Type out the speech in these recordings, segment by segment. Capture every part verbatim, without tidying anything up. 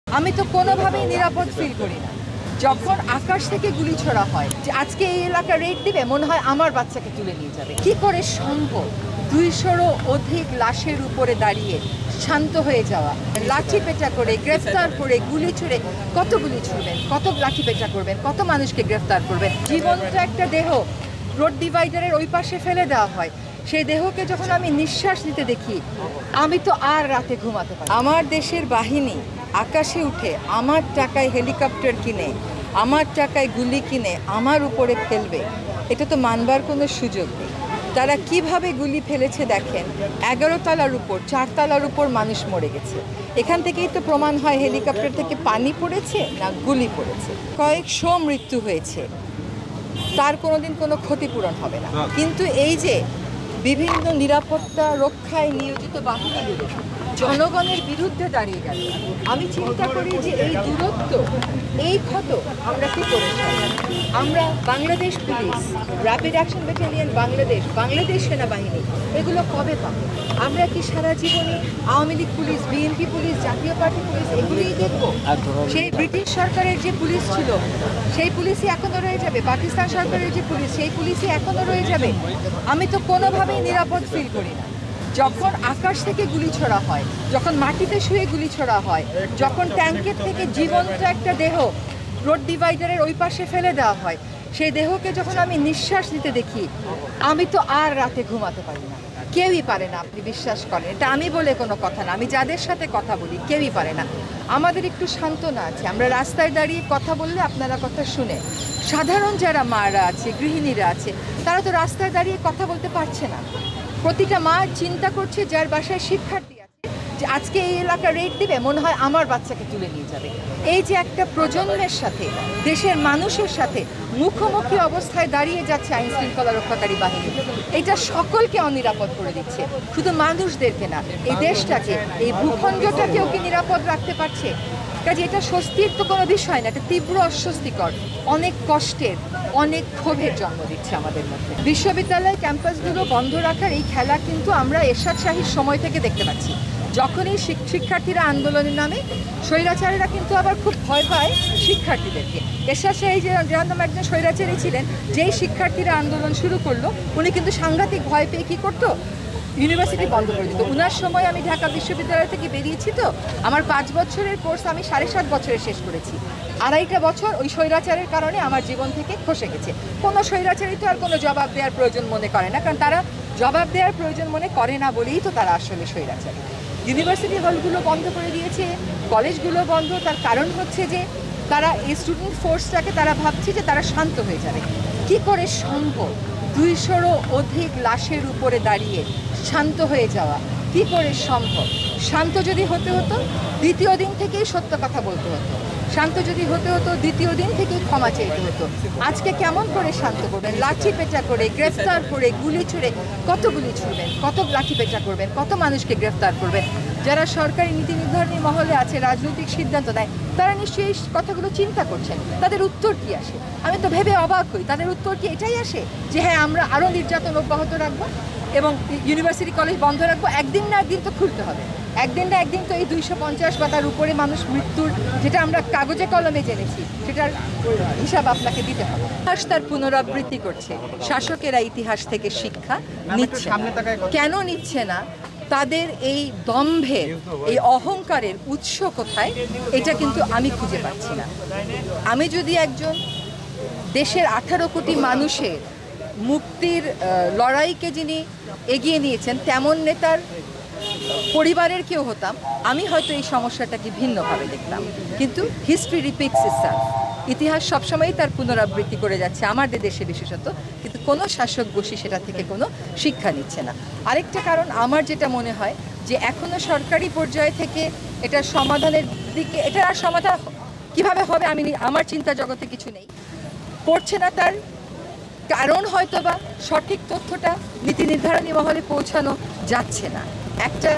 আমি তো কোনোভাবেই নিরাপদ ফিল করি না। যখন আকাশ থেকে গুলি ছোড়া হয় যে আজকে এই এলাকা রেড দিবে, মনে হয় আমার বাচ্চাকে তুলে নিয়ে যাবে। কি করে সম্ভব দুইশোরও অধিক লাশের উপরে দাঁড়িয়ে শান্ত হয়ে যাওয়া? লাঠি পেটা করে, গ্রেফতার করে, গুলি ছুড়ে, কত গুলি ছুড়বেন, কত লাঠি পেটা করবেন, কত মানুষকে গ্রেফতার করবেন? জীবন্ত একটা দেহ রোড ডিভাইডারের ওই পাশে ফেলে দেওয়া হয়। সেই দেহকে যখন আমি নিঃশ্বাস নিতে দেখি, আমি তো আর রাতে ঘুমাতে পারি। আমার দেশের বাহিনী আকাশে উঠে আমার টাকায় হেলিকপ্টার কিনে, আমার টাকায় গুলি কিনে আমার উপরে ফেলবে, এটা তো মানবার কোনো সুযোগ নেই। তারা কিভাবে গুলি ফেলেছে দেখেন, এগারো তলার উপর, চার তলার উপর মানুষ মরে গেছে। এখান থেকেই তো প্রমাণ হয় হেলিকপ্টার থেকে পানি পড়েছে না গুলি পড়েছে। কয়েকশো মৃত্যু হয়েছে, তার কোনোদিন কোনো ক্ষতিপূরণ হবে না। কিন্তু এই যে বিভিন্ন নিরাপত্তা রক্ষায় নিয়োজিত বাহিনীগুলো জনগণের বিরুদ্ধে দাঁড়িয়ে গেল, আমি চিন্তা করি যে এই দূরত্ব, এই ক্ষত আমরা কি করে সারব? আমরা Bangladesh police, rapid action battalion Bangladesh, Bangladesh সেনাবাহিনী, এগুলো কবে পাবো? আমরা কি সারা জীবনে Awami League police, BNP police, Jatiya Party police এগুলোই দেখবো? সেই ব্রিটিশ সরকারের যে পুলিশ ছিল সেই পুলিশই এখনো রয়ে যাবে? পাকিস্তান সরকারের যে পুলিশ সেই পুলিশই এখনো রয়ে যাবে? আমি তো কোনোভাবেই নিরাপদ ফিল করি না। যখন আকাশ থেকে গুলি ছোড়া হয়, যখন মাটিতে শুয়ে গুলি ছোড়া হয়, যখন ট্যাঙ্কের থেকে জীবন্ত একটা দেহ রোড ডিভাইডারের ওই পাশে ফেলে দেওয়া হয়, সেই দেহকে যখন আমি নিঃশ্বাস নিতে দেখি, আমি তো আর রাতে ঘুমাতে পারি না। কেউই পারে না, আপনি বিশ্বাস করেন, এটা আমি বলে কোনো কথা না, আমি যাদের সাথে কথা বলি কেউই পারে না। আমাদের একটু সান্ত্বনা আছে, আমরা রাস্তায় দাঁড়িয়ে কথা বললে আপনারা কথা শুনে। সাধারণ যারা মারা আছে, গৃহিণীরা আছে, তারা তো রাস্তায় দাঁড়িয়ে কথা বলতে পারছে না। প্রতিটা মা চিন্তা করছে যার বাসায় শিক্ষার্থী আছে যে আজকে এই এলাকা রেড দিবে, মনে হয় আমার বাচ্চাকে তুলে নিয়ে যাবে। এই যে একটা প্রজন্মের সাথে, দেশের মানুষের সাথে মুখোমুখি অবস্থায় দাঁড়িয়ে যাচ্ছে আইন শৃঙ্খলা রক্ষাকারী বাহিনী, এটা সকলকে অনিরাপদ করে দিচ্ছে। শুধু মানুষদেরকে না, এই দেশটাকে, এই ভূখণ্ডটাকেও কি নিরাপদ রাখতে পারছে? কাজে এটা স্বস্তির তো কোনো বিষয় না, এটা তীব্র অস্বস্তিকর, অনেক কষ্টের, অনেক ক্ষোভের জন্ম দিচ্ছে আমাদের মধ্যে। বিশ্ববিদ্যালয় ক্যাম্পাসগুলো বন্ধ রাখার এই খেলা কিন্তু আমরা এরশাদ শাহীর সময় থেকে দেখতে পাচ্ছি। যখনই শিক্ষার্থীরা আন্দোলনের নামে, স্বৈরাচারীরা কিন্তু আবার খুব ভয় পায় শিক্ষার্থীদেরকে। এরশাদ শাহী যে যেরকম একজন স্বৈরাচারী ছিলেন, যেই শিক্ষার্থীরা আন্দোলন শুরু করলো, উনি কিন্তু সাংঘাতিক ভয় পেয়ে কী করতো, ইউনিভার্সিটি বন্ধ করে দিত। উনার সময় আমি ঢাকা বিশ্ববিদ্যালয় থেকে বেরিয়েছি, তো আমার পাঁচ বছরের কোর্স আমি সাড়ে সাত বছরে শেষ করেছি। আড়াইটা বছর ওই স্বৈরাচারের কারণে আমার জীবন থেকে খসে গেছে। কোনো স্বৈরাচারী তো আর কোনো জবাব দেওয়ার প্রয়োজন মনে করে না, কারণ তারা জবাব দেওয়ার প্রয়োজন মনে করে না বলেই তো তারা আসলে স্বৈরাচারী। ইউনিভার্সিটি হলগুলো বন্ধ করে দিয়েছে, কলেজগুলো বন্ধ, তার কারণ হচ্ছে যে তারা এই স্টুডেন্ট ফোর্সটাকে তারা ভাবছে যে তারা শান্ত হয়ে যাবে। কি করে সম্ভব দুইশোরও অধিক লাশের উপরে দাঁড়িয়ে শান্ত হয়ে যাওয়া? কি করে সম্ভব? শান্ত যদি হতে হতো দ্বিতীয় দিন থেকেই সত্য কথা বলতে হতো, শান্ত যদি হতে হতো দ্বিতীয় দিন থেকেই ক্ষমা চাইতে হতো। আজকে কেমন করে শান্ত করবেন? লাঠি পেটা করে, গ্রেফতার করে, গুলি ছুড়ে, কত গুলি ছুড়বেন, কত লাঠি পেটা করবেন, কত মানুষকে গ্রেফতার করবেন? যারা সরকারি নীতি নির্ধারণী মহলে আছে, রাজনৈতিক সিদ্ধান্ত নেয়, তারা নিশ্চয়ই এই কথাগুলো চিন্তা করছেন। তাদের উত্তর কি আসে? আমি তো ভেবে অবাক হই, তাদের উত্তর কি এটাই আসে যে হ্যাঁ আমরা আরও নির্যাতন অব্যাহত রাখবো এবং ইউনিভার্সিটি কলেজ বন্ধ রাখবো? একদিন না একদিন তো খুলতে হবে, একদিন না একদিন তো এই দুইশো পঞ্চাশ বা তার উপরে মানুষ মৃত্যুর যেটা আমরা কাগজে কলমে জেনেছি সেটার হিসাব আপনাকে দিতে হবে। ইতিহাস তার পুনরাবৃত্তি করছে, শাসকেরা ইতিহাস থেকে শিক্ষা নিচ্ছে। কেন নিচ্ছে না? তাদের এই দম্ভের, এই অহংকারের উৎস কোথায়, এটা কিন্তু আমি খুঁজে পাচ্ছি না। আমি যদি একজন দেশের আঠারো কোটি মানুষের মুক্তির লড়াইকে যিনি এগিয়ে নিয়েছেন তেমন নেতার পরিবারের কেউ হতাম, আমি হয়তো এই সমস্যাটাকে ভিন্নভাবে দেখতাম। কিন্তু হিস্ট্রি রিপিটস ইটসেলফ, ইতিহাস সবসময়ই তার পুনরাবৃত্তি করে যাচ্ছে আমাদের দেশে বিশেষত, কিন্তু কোনো শাসক গোষ্ঠী সেটা থেকে কোনো শিক্ষা নিচ্ছে না। আরেকটা কারণ আমার যেটা মনে হয় যে এখনও সরকারি পর্যায় থেকে এটার সমাধানের দিকে, এটার আর সমাধান কীভাবে হবে আমি আমার চিন্তা জগতে কিছু নেই, করছে না। তার কারণ হয়তো বা সঠিক তথ্যটা নীতি নির্ধারণী মহলে পৌঁছানো যাচ্ছে না। একটা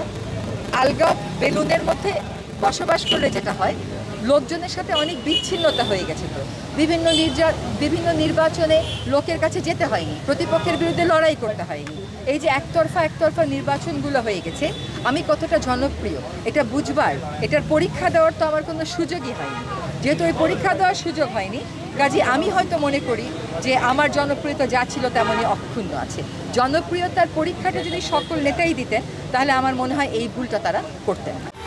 আলগা বেলুনের মধ্যে বসবাস করলে যেটা হয়, লোকজনের সাথে অনেক বিচ্ছিন্নতা হয়ে গেছে। তো বিভিন্ন নির্যা বিভিন্ন নির্বাচনে লোকের কাছে যেতে হয়নি, প্রতিপক্ষের বিরুদ্ধে লড়াই করতে হয়নি, এই যে একতরফা একতরফা নির্বাচনগুলো হয়ে গেছে, আমি কতটা জনপ্রিয় এটা বুঝবার, এটার পরীক্ষা দেওয়ার তো আমার কোনো সুযোগই হয়নি। যেহেতু ওই পরীক্ষা দেওয়ার সুযোগ হয়নি, কাজে আমি হয়তো মনে করি যে আমার জনপ্রিয়তা যা ছিল তেমনই অক্ষুণ্ণ আছে। জনপ্রিয়তার পরীক্ষাটা যদি সকল নেতাই দিতেন, তাহলে আমার মনে হয় এই ভুলটা তারা করতেন না।